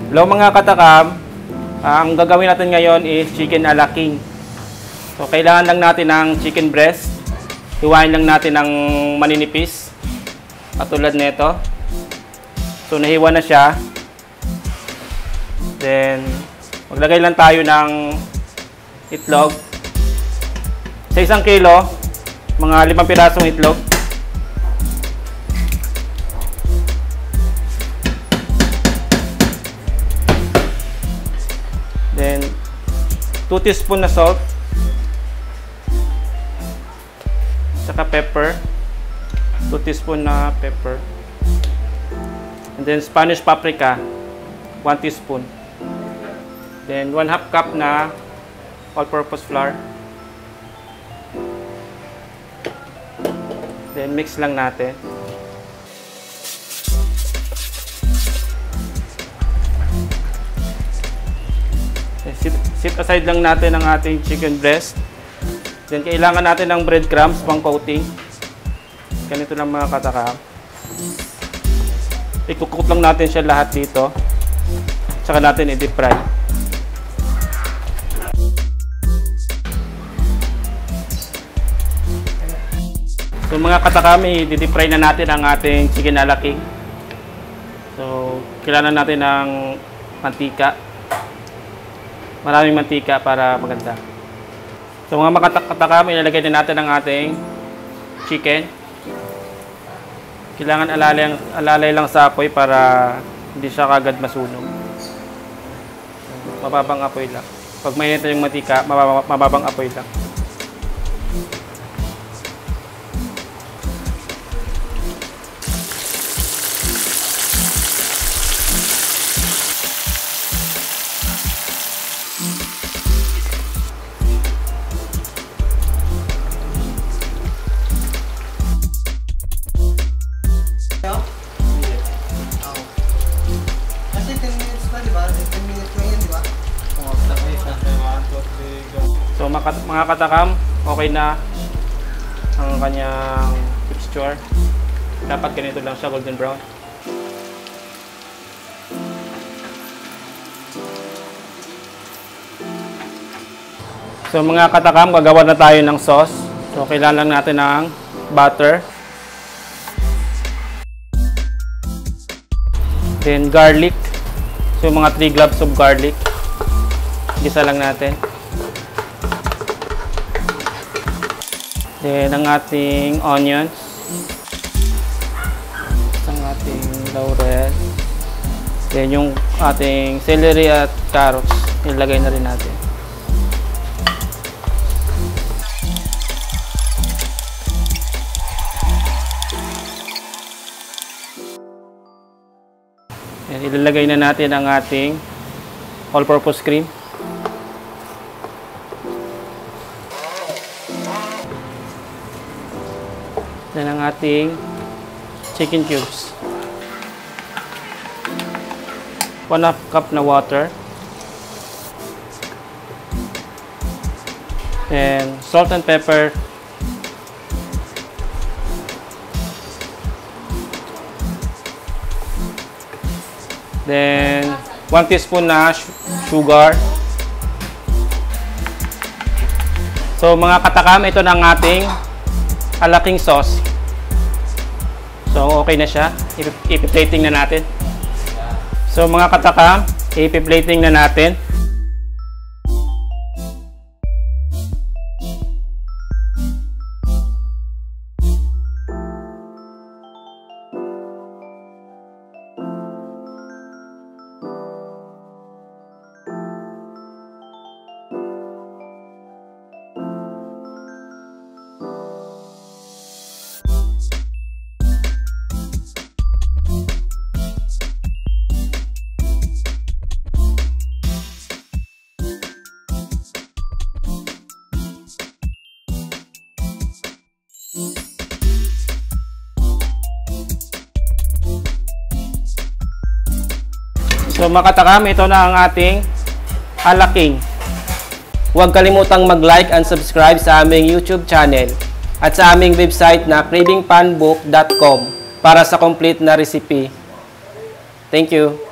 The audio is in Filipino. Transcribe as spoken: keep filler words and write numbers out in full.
Hello mga katakam, uh, ang gagawin natin ngayon is chicken a la king. So kailangan lang natin ng chicken breast. Hiwain lang natin ng maninipis. Katulad nito. So nahiwa na siya. Then maglagay lang tayo ng itlog. Sa isang kilo, mga limang pirasong itlog. Then two teaspoon na salt. Saka pepper. two teaspoon na pepper. And then Spanish paprika, one teaspoon. Then one half cup na all-purpose flour. Then mix lang natin. Sit, sit aside lang natin ang ating chicken breast. Then kailangan natin ng breadcrumbs pang coating. Ganito lang mga katakam. Ikukut lang natin siya lahat dito. Tsaka natin i-deep fry. So mga katakam, i-deep fry na natin ang ating chicken a la king. So kailangan natin ng mantika. Maraming mantika para maganda. So mga katakam, ilalagay din natin ang ating chicken. Kailangan alalay, alalay lang sa apoy para hindi siya kagad masunog. Mababang apoy lang. Pag mainit na yung mantika, mababang, mababang apoy lang. So mga katakam, okay na ang kanyang texture. Dapat ganito lang siya, golden brown. So mga katakam, gagawa na tayo ng sauce. So kailangan lang natin ng butter. Then garlic. So mga three cloves of garlic. Gisa lang natin. Then ang ating onions. Ang ating laurel. Then yung ating celery at carrots. Ilagay na rin natin. Then ilalagay na natin ang ating all-purpose cream. Then ang ating chicken cubes. One half cup na water. Then salt and pepper. Then one teaspoon na sugar. So mga katakam, ito na ang ating a la king sauce. So okay na siya. Ipi-plating na natin. So mga katakam, ipi-plating na natin. So mga katakam, ito na ang ating a la king. Huwag kalimutang mag-like and subscribe sa aming YouTube channel at sa aming website na craving pan book dot com para sa complete na recipe. Thank you.